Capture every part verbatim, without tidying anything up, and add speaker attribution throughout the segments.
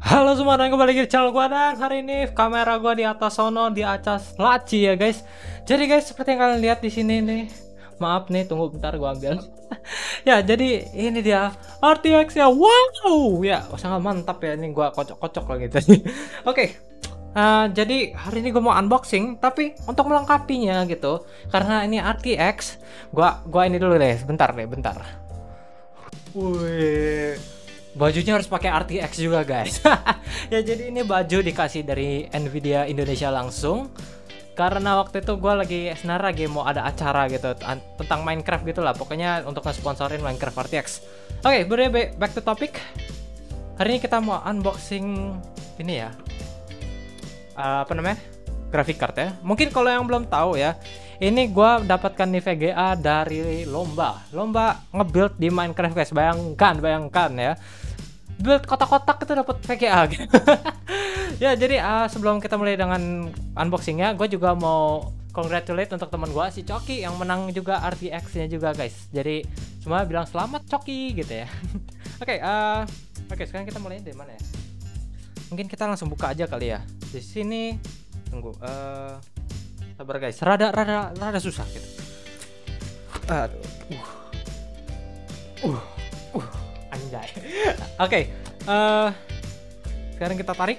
Speaker 1: Halo semua dan kembali lagi di channel gua, dan hari ini kamera gua di atas sono di atas laci ya guys. Jadi guys, seperti yang kalian lihat di sini nih. Maaf nih, tunggu bentar gua ambil. Ya, jadi ini dia R T X ya. Wow, ya sangat mantap ya, ini gua kocok-kocok lagi tadi. Oke. Uh, jadi hari ini gue mau unboxing, tapi untuk melengkapinya gitu, karena ini R T X, gua gua ini dulu deh, bentar deh, bentar. Wih, bajunya harus pakai R T X juga guys. Ya jadi ini baju dikasih dari Nvidia Indonesia langsung, karena waktu itu gue lagi sebenarnya lagi mau ada acara gitu tentang Minecraft gitulah, pokoknya untuk nge-sponsorin Minecraft R T X. Oke, okay, back to topic. Hari ini kita mau unboxing ini ya, uh, apa namanya, graphic card ya. Mungkin kalau yang belum tahu ya, ini gua dapatkan di V G A dari lomba lomba nge-build di Minecraft guys. Bayangkan bayangkan ya, build kotak-kotak itu dapat V G A gitu. Ya jadi uh, sebelum kita mulai dengan unboxingnya, gue juga mau congratulate untuk teman gue si Coki yang menang juga R T X nya juga guys. Jadi semua bilang selamat Coki gitu ya. Oke, okay, uh, oke okay, sekarang kita mulai dari mana ya? Mungkin kita langsung buka aja kali ya. Di sini tunggu, uh, sabar guys, rada rada rada susah gitu. Aduh, uh, uh, uh, anjay. Oke, okay, uh, sekarang kita tarik.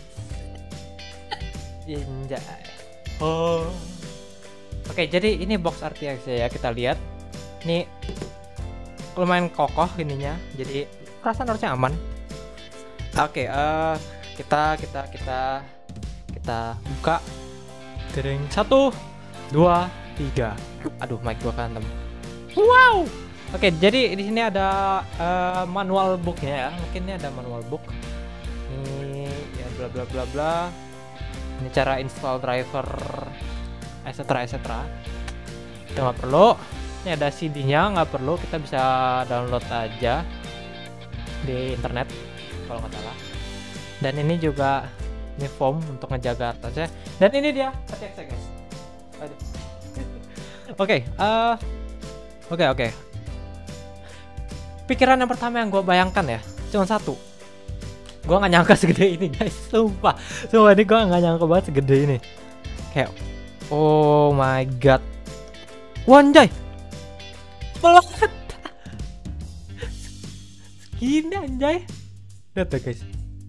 Speaker 1: Anjay. Oh, oke, okay, jadi ini box R T X ya, kita lihat. Ini lumayan kokoh ininya, jadi perasaan harusnya aman. Oke, okay, uh, kita kita kita kita buka. Dering, satu, dua, tiga. Aduh, mic gua kantem. Wow. Oke, okay, jadi di sini ada uh, manual booknya ya. Mungkin ini ada manual book. Ini ya bla bla bla bla. Ini cara install driver, et cetera et cetera. Kita nggak perlu. Ini ada C D-nya, nggak perlu. Kita bisa download aja di internet kalau nggak salah. Dan ini juga ini foam untuk ngejaga atasnya. Dan ini dia R T X ya guys. Aduh. Oke, uh, oke oke. Pikiran yang pertama yang gue bayangkan ya, cuma satu. Gue nggak nyangka segede ini guys, sumpah. Sumpah ini gue nggak nyangka banget segede ini. Kayak, oh my god. Wanjay. Banget. Segini anjay. Lihat tuh guys.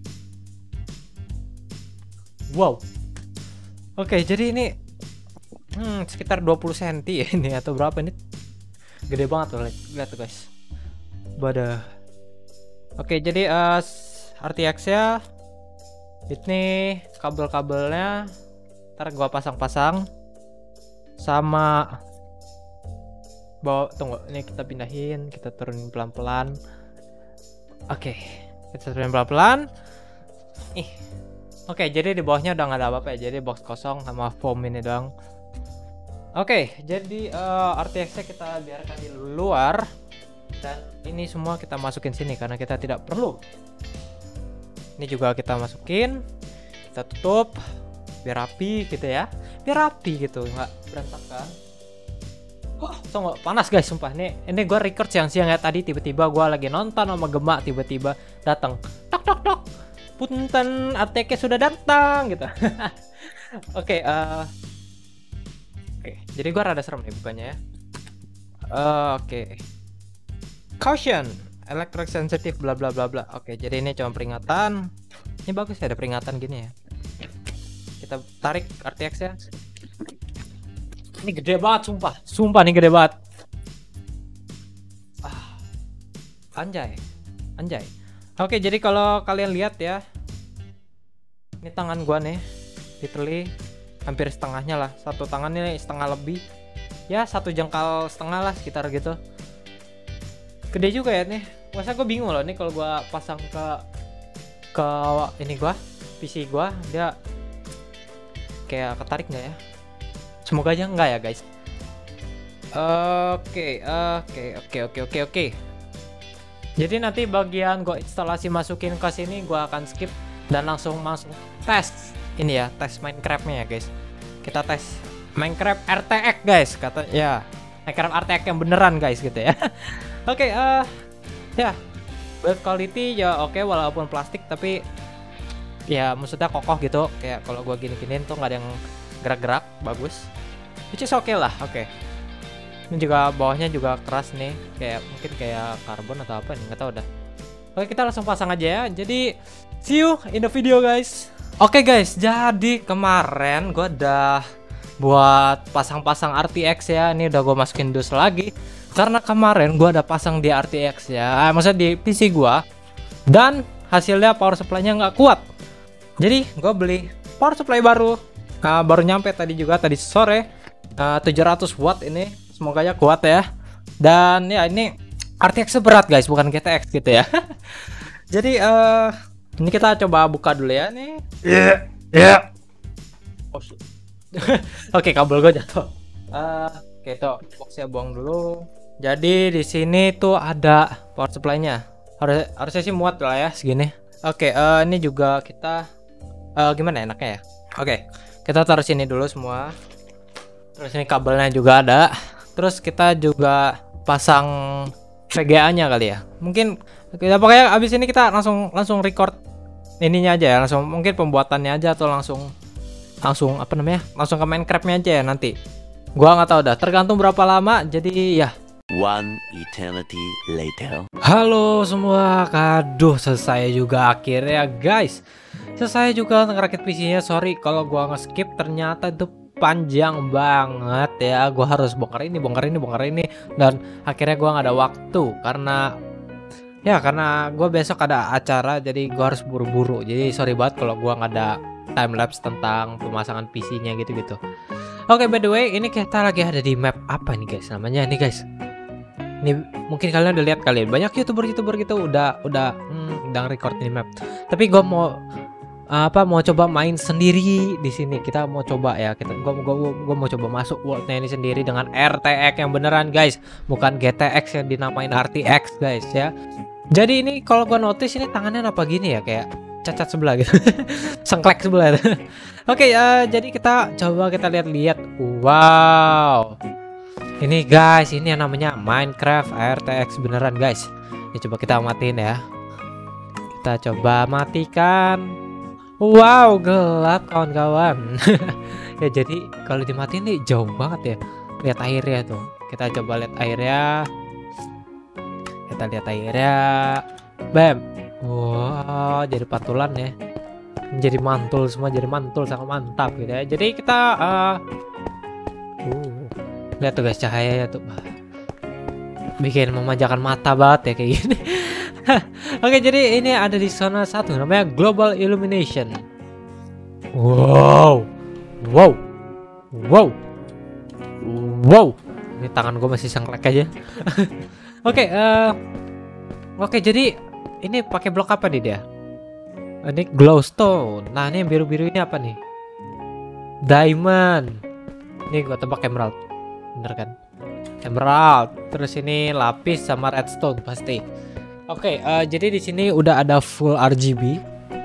Speaker 1: Wow. Oke, jadi ini hmm, sekitar dua puluh sentimeter ya ini, atau berapa ini? Gede banget loh, lihat tuh guys. Badah. Oke, jadi uh, R T X ya. Ini kabel-kabelnya ntar gua pasang-pasang sama bawa. Tunggu, ini kita pindahin, kita turunin pelan-pelan. Oke, kita turunin pelan-pelan. Ih. Oke, jadi di bawahnya udah nggak ada apa-apa ya, jadi box kosong sama foam ini doang. Oke, jadi uh, R T X-nya kita biarkan di luar, dan ini semua kita masukin sini karena kita tidak perlu. Ini juga kita masukin, kita tutup biar rapi gitu ya, biar rapi gitu, nggak berantakan. Wah, tunggu, panas guys, sumpah. Nih, ini gue record siang-siang ya, tadi tiba-tiba gue lagi nonton sama Gemak, tiba-tiba datang, tok tok tok. Punten, R T X sudah datang gitu. Oke, okay, uh, oke. Okay. Jadi gua rada serem nih bukannya ya. Uh, oke. Okay. Caution, electric sensitive bla bla bla bla. Oke, okay, jadi ini cuma peringatan. Ini bagus ya, ada peringatan gini ya. Kita tarik R T X ya. Ini gede banget sumpah. Sumpah nih gede banget. Ah. Anjay. Anjay. Oke, jadi kalau kalian lihat ya, ini tangan gua nih, literally hampir setengahnya lah. Satu tangan ini setengah lebih, ya satu jengkal setengah lah sekitar gitu. Gede juga ya nih. Masa gue bingung loh nih kalau gua pasang ke ke ini gua, P C gua, dia kayak ketarik nggak ya? Semoga aja enggak ya guys. Oke, oke, oke, oke, oke, oke. Jadi nanti bagian gue instalasi masukin ke sini gue akan skip dan langsung masuk tes ini ya, tes Minecraftnya ya guys. Kita tes Minecraft R T X guys, kata ya, Minecraft R T X yang beneran guys gitu ya. Oke, okay, uh, ya build quality ya oke okay, walaupun plastik tapi ya maksudnya kokoh gitu, kayak kalau gua gini-giniin tuh nggak ada yang gerak-gerak, bagus. Which is oke okay lah, oke. Okay. Ini juga bawahnya juga keras nih, kayak mungkin kayak karbon atau apa nih, nggak tahu dah. Oke, kita langsung pasang aja ya. Jadi see you in the video guys. Oke guys, jadi kemarin gua udah buat pasang-pasang R T X ya. Ini udah gue masukin dus lagi karena kemarin gua udah pasang di R T X ya, maksudnya di P C gua, dan hasilnya power supply-nya nggak kuat. Jadi gue beli power supply baru, nah, baru nyampe tadi juga tadi sore, uh, tujuh ratus watt ini, semoga ya kuat ya. Dan ya ini R T X berat guys, bukan G T X gitu ya. Jadi uh, ini kita coba buka dulu ya nih. Yeah, yeah. Oh shit. Oke, kabel gue jatuh. Uh, Oke, tuh boxnya buang dulu. Jadi di sini tuh ada power supply-nya. Harus harusnya sih muat lah ya segini. Oke, uh, ini juga kita uh, gimana enaknya ya? Oke, kita taruh sini dulu semua. Terus ini kabelnya juga ada. Terus kita juga pasang V G A-nya kali ya. Mungkin kita pokoknya abis ini kita langsung langsung record ininya aja ya, langsung mungkin pembuatannya aja atau langsung langsung apa namanya? Langsung ke Minecraft-nya aja ya nanti. Gua nggak tahu dah, tergantung berapa lama. Jadi ya.
Speaker 2: One eternity later.
Speaker 1: Halo semua, aduh selesai juga akhirnya guys. Selesai juga ngerakit P C-nya. Sorry kalau gua nge-skip, ternyata itu panjang banget ya. Gua harus bongkar ini, bongkar ini, bongkar ini, dan akhirnya gua nggak ada waktu karena ya karena gua besok ada acara, jadi gua harus buru-buru. Jadi sorry banget kalau gua nggak ada time lapse tentang pemasangan P C-nya gitu-gitu. Oke, by the way, ini kita lagi ada di map apa nih guys? Namanya nih guys. Ini mungkin kalian udah lihat kali, banyak youtuber-youtuber gitu udah udah hmm, udah record ini map. Tapi gue mau apa mau coba main sendiri di sini. Kita mau coba ya, kita gue gue gue mau coba masuk worldnya ini sendiri dengan R T X yang beneran guys, bukan G T X yang dinamain R T X guys ya. Jadi ini kalau gue notice ini tangannya apa gini ya, kayak cacat sebelah gitu. Sengklek sebelah. Oke ya, jadi kita coba kita lihat-lihat. Wow. Ini guys, ini yang namanya Minecraft R T X beneran guys. Ini coba kita matiin ya. Kita coba matikan. Wow, gelap kawan-kawan. Ya jadi kalau dimatiin nih jauh banget ya. Lihat airnya tuh. Kita coba lihat airnya. Kita lihat airnya. Bam. Wow, jadi pantulan ya. Jadi mantul semua, jadi mantul sangat mantap gitu ya. Jadi kita uh, uh lihat tuh guys cahayanya tuh, bikin memanjakan mata banget ya kayak gini. Oke, jadi ini ada di zona satu namanya Global Illumination. Wow, wow, wow, wow. Ini tangan gue masih sengklek aja. Oke, uh, oke jadi ini pakai blok apa nih dia? Ini glowstone. Nah ini yang biru-biru ini apa nih? Diamond. Ini gue tebak emerald. Bener kan? Emerald. Terus ini lapis sama redstone pasti. Oke, okay, uh, jadi di sini udah ada full R G B.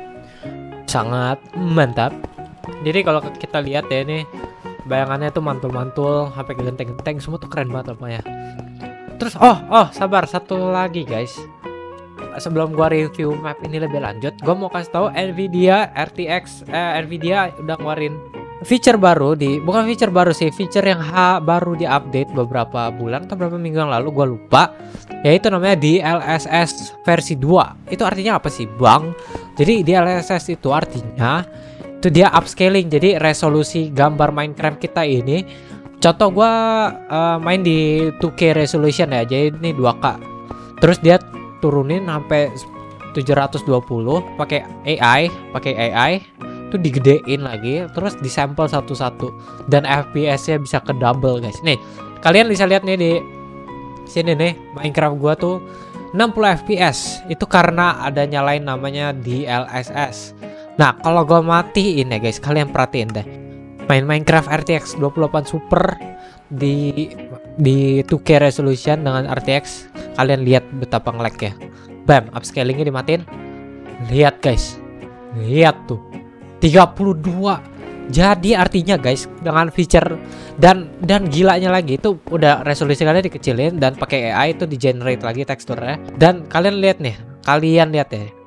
Speaker 1: Sangat mantap. Jadi kalau kita lihat ya ini bayangannya tuh mantul-mantul sampai ke genteng-genteng semua tuh keren banget apanya. Terus oh, oh, sabar satu lagi guys. Sebelum gua review map ini lebih lanjut, gua mau kasih tahu Nvidia R T X eh, Nvidia udah ngeluarin feature baru di bukan feature baru sih, feature yang ha, baru diupdate beberapa bulan atau beberapa minggu yang lalu, gue lupa, yaitu namanya D L S S versi dua. Itu artinya apa sih bang? Jadi D L S S itu artinya itu dia upscaling, jadi resolusi gambar Minecraft kita ini, contoh gue uh, main di two K resolution ya, jadi ini dua K, terus dia turunin sampai tujuh ratus dua puluh pakai A I, pakai A I itu digedein lagi, terus disampel satu-satu, dan F P S-nya bisa ke double guys. Nih kalian bisa lihat nih di sini nih Minecraft gua tuh enam puluh F P S, itu karena ada nyalain namanya D L S S. Nah kalau gua matiin ya guys, kalian perhatiin deh, main Minecraft R T X dua puluh delapan Super di di two K resolution dengan R T X, kalian lihat betapa nge-lag ya. Bam, upscalingnya dimatiin. Lihat guys, lihat tuh tiga puluh dua. Jadi artinya guys, dengan feature dan dan gilanya lagi itu udah resolusi kalian dikecilin dan pakai A I itu di generate lagi teksturnya. Dan kalian lihat nih, kalian lihat ya,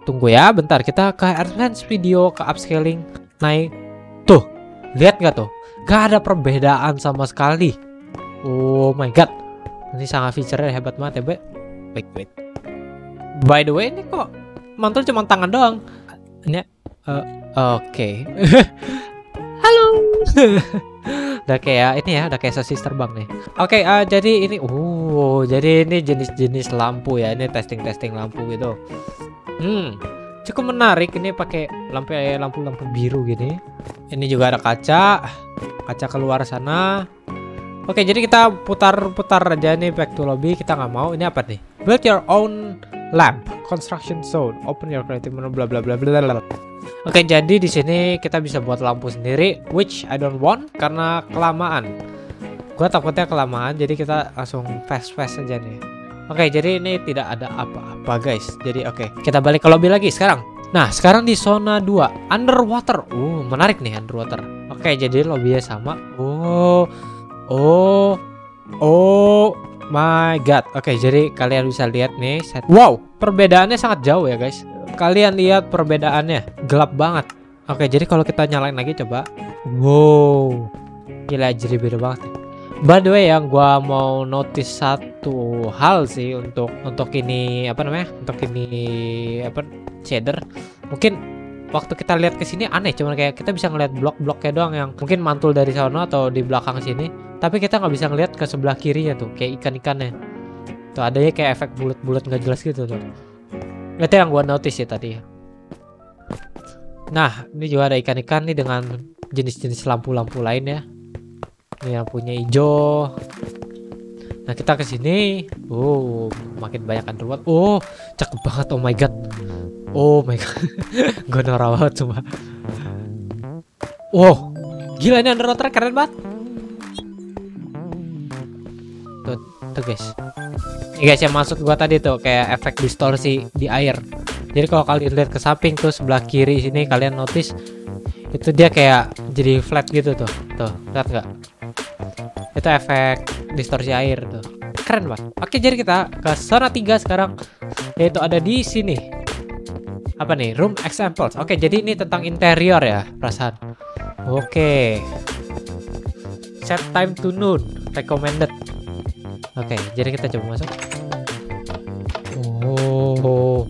Speaker 1: Tunggu ya, bentar. Kita ke advance video, ke upscaling, naik. Tuh, lihat nggak tuh? Gak ada perbedaan sama sekali. Oh my god, ini sangat feature-nya hebat banget ya, Be. Wait, wait. By the way, ini kok mantul cuma tangan doang. Ini, uh, oke. Okay. Halo. Udah kayak ini ya, udah kayak sosis terbang nih. Oke, okay, uh, jadi ini, oh, jadi ini jenis-jenis lampu ya. Ini testing-testing lampu gitu. Hmm, cukup menarik. Ini pakai lampu lampu-lampu biru gini. Ini juga ada kaca, kaca keluar sana. Oke, jadi kita putar-putar aja nih back to lobby. Kita nggak mau. Ini apa nih? Build your own lamp, construction zone, open your creative menu, bla bla bla bla bla. Oke, jadi di sini kita bisa buat lampu sendiri, which I don't want karena kelamaan. Gua takutnya kelamaan, jadi kita langsung fast-fast aja nih. Oke, jadi ini tidak ada apa-apa guys. Jadi oke, kita balik ke lobby lagi sekarang. Nah, sekarang di zona dua, underwater. Uh, menarik nih underwater. Oke, jadi lobbynya sama. Oh, oh, oh my god. Oke, jadi kalian bisa lihat nih set. Wow, perbedaannya sangat jauh ya guys. Kalian lihat perbedaannya, gelap banget. Oke, jadi kalau kita nyalain lagi coba. Wow, gila, jadi beda banget nih. By the way, yang gua mau notice satu hal sih untuk untuk ini apa namanya? Untuk ini apa shader. Mungkin waktu kita lihat ke sini aneh, cuman kayak kita bisa ngeliat blok-bloknya doang yang mungkin mantul dari sana atau di belakang sini. Tapi kita nggak bisa ngeliat ke sebelah kirinya tuh, kayak ikan-ikannya. Tuh adanya kayak efek bulat-bulat nggak jelas gitu tuh. Itu yang gua notice ya tadi. Nah, ini juga ada ikan-ikan nih dengan jenis-jenis lampu-lampu lain ya. Ini yang punya hijau. Nah, kita ke sini. Oh, makin banyak underwater. Oh, cakep banget. Oh my god. Oh my god. Gue norak banget cuma. Wow, gila ini underwater keren banget. Tuh, tuh guys. Ini guys yang maksud gua tadi tuh kayak efek distorsi di air. Jadi kalau kalian lihat ke samping tuh sebelah kiri sini kalian notice itu dia kayak jadi flat gitu tuh. Tuh, lihat nggak? Itu efek distorsi air tuh. Keren banget. Oke, jadi kita ke zona tiga sekarang. Yaitu ada di sini. Apa nih? Room examples. Oke, jadi ini tentang interior ya, perasaan. Oke. Set time to noon recommended. Oke, jadi kita coba masuk. Oh.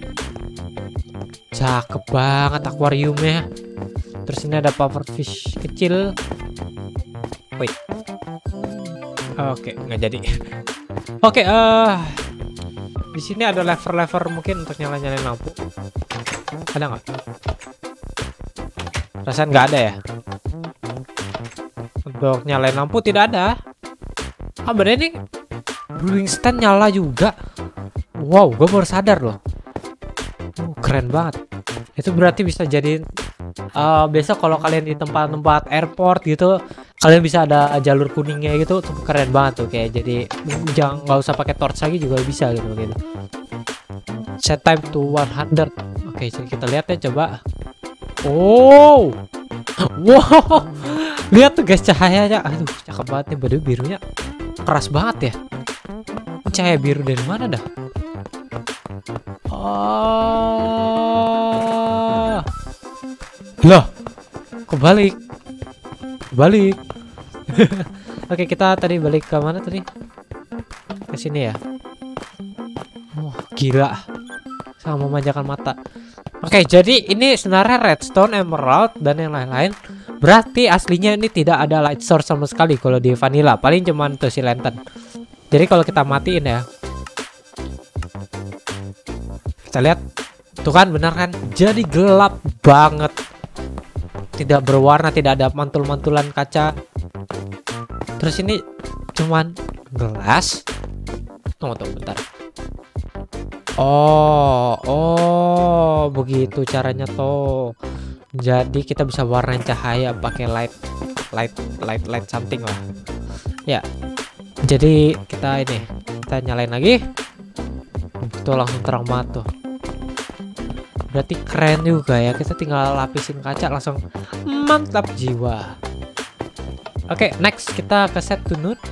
Speaker 1: Cakep banget akuariumnya. Terus ini ada puffer fish kecil. Wait. Oke, nggak jadi. Oke, eh uh, di sini ada lever-lever mungkin untuk nyala-nyalain lampu. Ada nggak? Perasaan nggak ada ya. Untuk nyalain lampu tidak ada. Ah, bener nih. Brewing stand nyala juga. Wow, gue baru sadar loh. Uh, keren banget. Itu berarti bisa jadi uh, besok kalau kalian di tempat-tempat airport gitu, kalian bisa ada jalur kuningnya gitu, tuh keren banget tuh kayak jadi jangan nggak usah pakai torch lagi juga bisa gitu gitu. Set time to one hundred. Oke, jadi kita lihat ya coba. Oh, wow, lihat tuh guys cahayanya. Aduh, cakep banget nih, biru birunya keras banget ya. Cahaya biru dari mana dah? Oh, loh, kebalik, kebalik. Oke, kita tadi balik ke mana tadi? Ke sini ya. Wah, gila, sama memanjakan mata. Oke, jadi ini sebenarnya redstone, emerald dan yang lain-lain. Berarti aslinya ini tidak ada light source sama sekali kalau di vanilla. Paling cuman tuh si lantern. Jadi kalau kita matiin ya, kita lihat tuh kan, benar kan? Jadi gelap banget. Tidak berwarna, tidak ada mantul-mantulan kaca. Terus ini cuman gelas. Tunggu tunggu bentar. Oh, oh, begitu caranya tuh. Jadi kita bisa warnain cahaya pakai light, light, light, light something lah. Ya. Jadi kita ini, kita nyalain lagi. Tuh langsung terang banget tuh. Berarti keren juga ya. Kita tinggal lapisin kaca langsung mantap jiwa. Oke, next kita ke set to noon.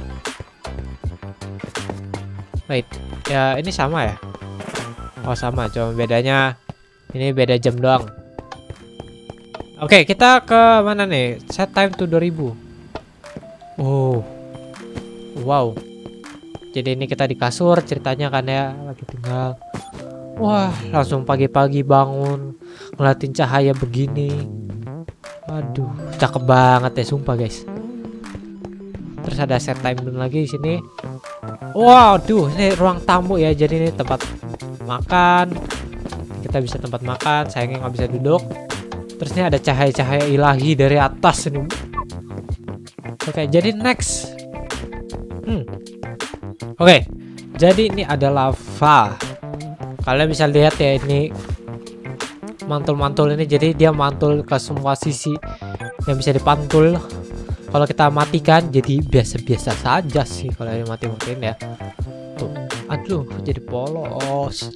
Speaker 1: Wait, ya ini sama ya? Oh sama, cuma bedanya Ini beda jam doang. Oke, kita ke mana nih? Set time to dua ribu. Oh. Wow. Jadi ini kita di kasur ceritanya kan ya, lagi tinggal. Wah, langsung pagi-pagi bangun ngeliatin cahaya begini. Aduh, cakep banget ya sumpah guys. Terus ada set time lagi di sini. Waduh, ini ruang tamu ya. Jadi ini tempat makan. Kita bisa tempat makan, sayangnya nggak bisa duduk. Terus ini ada cahaya-cahaya ilahi dari atas ini. Oke, jadi next. Hmm. Oke, jadi ini ada lava. Kalian bisa lihat ya ini mantul-mantul ini. Jadi dia mantul ke semua sisi yang bisa dipantul. Kalau kita matikan jadi biasa-biasa saja sih kalau yang mati-matiin ya. Tuh, aduh, jadi polos.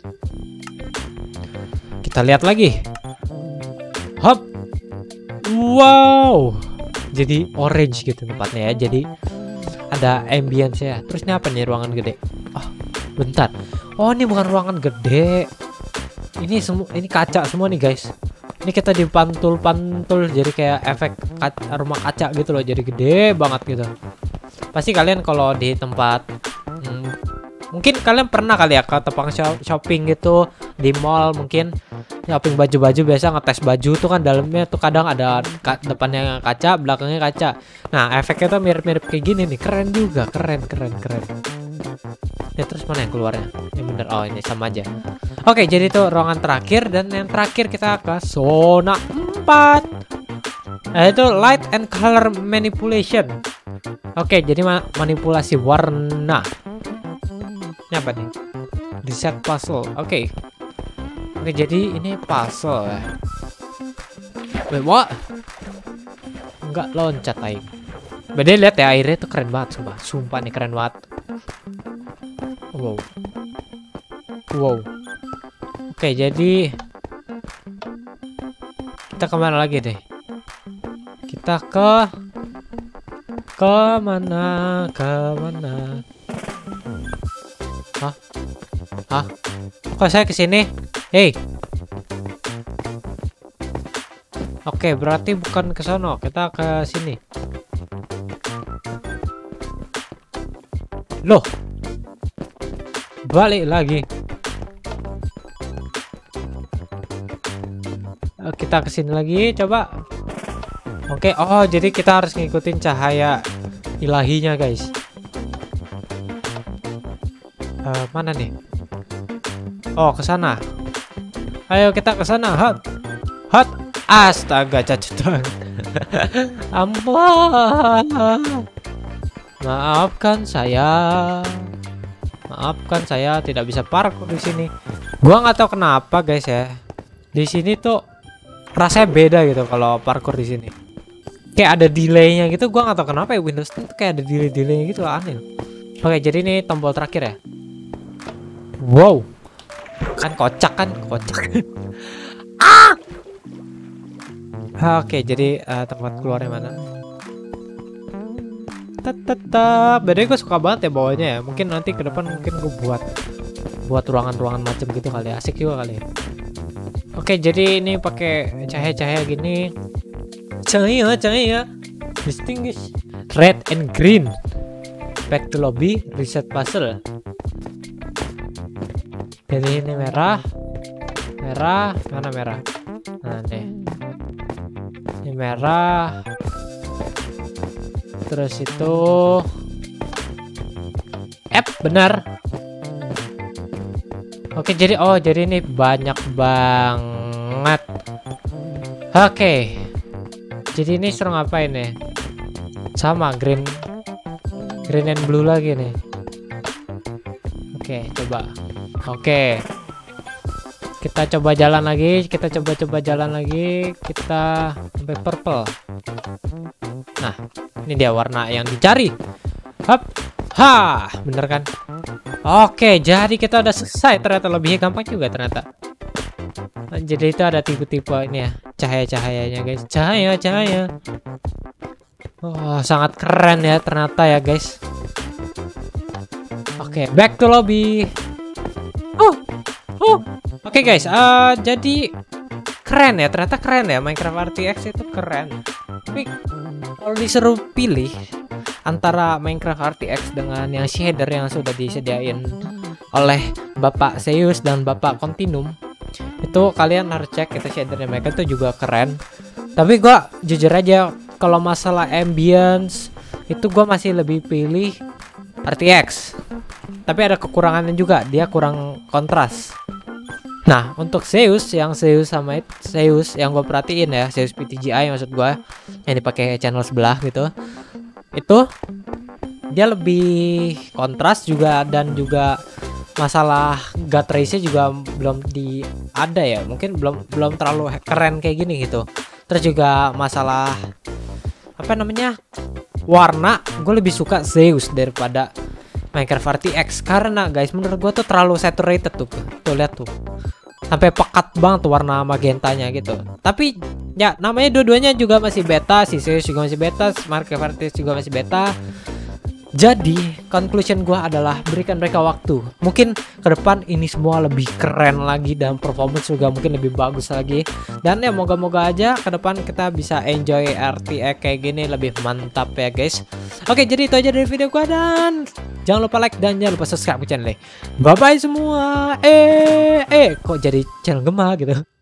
Speaker 1: Kita lihat lagi. Hop. Wow. Jadi orange gitu tempatnya ya. Jadi ada ambience ya. Terus ini apa nih, ruangan gede? Oh, bentar. Oh, ini bukan ruangan gede. Ini semua ini kaca semua nih, guys. Ini kita dipantul-pantul jadi kayak efek kaca, rumah kaca gitu loh. Jadi gede banget gitu. Pasti kalian kalau di tempat hmm, mungkin kalian pernah kali ya ke tempat shopping gitu di mall, mungkin shopping baju-baju biasa ngetes baju tuh kan dalamnya tuh kadang ada ka depannya kaca, belakangnya kaca. Nah, efeknya tuh mirip-mirip kayak gini nih. Keren juga, keren keren keren. Ya, terus mana yang keluarnya? Yang bener, oh ini sama aja. Oke, jadi itu ruangan terakhir. Dan yang terakhir kita ke zona empat. Nah, itu light and color manipulation. Oke, jadi ma manipulasi warna. Ini apa nih? Reset puzzle. Oke. Oke, jadi ini puzzle ya. Wait, what? Enggak loncat aing. Beda, lihat ya, airnya tuh keren banget sumpah. Sumpah nih keren banget. Wow. Wow. Oke, jadi kita kemana lagi deh? Kita ke ke mana? Ke mana? Hah? Hah? Kok saya kesini? Hei. Oke, berarti bukan ke sono. Kita ke sini. Loh. Balik lagi. Kita kesini lagi, coba. Oke, oh jadi kita harus ngikutin cahaya ilahinya, guys. Uh, mana nih? Oh, ke sana. Ayo kita ke sana. Hot. Hot. Astaga, cacutan. Ampun. Maafkan saya. Maafkan saya tidak bisa parkour di sini. Gua nggak tahu kenapa, guys ya. Di sini tuh rasanya beda gitu kalau parkour di sini. Kayak ada delaynya gitu. Gua nggak tahu kenapa ya, Windows tuh kayak ada delay-delaynya gitu, aneh. Oke, jadi ini tombol terakhir ya. Wow. Kan kocak kan, kocak. Ah! Oke, jadi uh, tempat keluarnya mana? Tetap, bedanya gue suka banget ya bawahnya ya. Mungkin nanti ke depan mungkin gue buat buat ruangan-ruangan macam gitu kali ya. Asik juga kali ya. Oke, jadi ini pakai cahaya-cahaya gini. Cahaya, cahaya. Distinguish red and green. Back to lobby, reset puzzle. Jadi ini merah. Merah, mana merah? Nah, nih. Ini merah. Terus itu F, benar. Oke, jadi oh jadi ini banyak banget. Oke, jadi ini suruh ngapain nih? Sama green green and blue lagi nih. Oke, coba. Oke, kita coba jalan lagi. Kita coba-coba jalan lagi. Kita sampai purple. Nah, ini dia warna yang dicari. Hap. Ha, bener kan? Oke, jadi kita udah selesai. Ternyata lebihnya gampang juga ternyata. Jadi itu ada tipe-tipe ini ya, cahaya-cahayanya guys. Cahaya-cahaya. Oh, sangat keren ya ternyata ya guys. Oke, back to lobby. Oh. Oh. Oke guys, uh, jadi keren ya, ternyata keren ya, Minecraft R T X itu keren. Tapi kalau disuruh pilih antara Minecraft R T X dengan yang shader yang sudah disediain oleh Bapak Zeus dan Bapak Continuum, itu kalian harus cek itu shadernya, mereka itu juga keren. Tapi gua jujur aja kalau masalah ambience itu gua masih lebih pilih R T X. Tapi ada kekurangannya juga, dia kurang kontras. Nah, untuk Zeus yang Zeus sama it, Zeus yang gue perhatiin ya, Zeus P T G I maksud gue, yang dipakai channel sebelah gitu. Itu dia lebih kontras juga, dan juga masalah gut race-nya juga belum di ada ya. Mungkin belum belum terlalu keren kayak gini gitu. Terus juga masalah apa namanya? Warna, gue lebih suka Zeus daripada Minecraft R T X karena guys menurut gua tuh terlalu saturated tuh. Tuh lihat tuh. Sampai pekat banget tuh warna magentanya gitu. Tapi ya namanya dua-duanya juga masih beta, si Zeus juga masih beta, Minecraft R T X juga masih beta. Jadi conclusion gua adalah berikan mereka waktu. Mungkin ke depan ini semua lebih keren lagi dan performance juga mungkin lebih bagus lagi. Dan ya moga-moga aja ke depan kita bisa enjoy R T X kayak gini lebih mantap ya guys. Oke, jadi itu aja dari video gua, dan jangan lupa like dan jangan lupa subscribe ke channel ini. Bye bye semua. Eh eh kok jadi channel Gema gitu.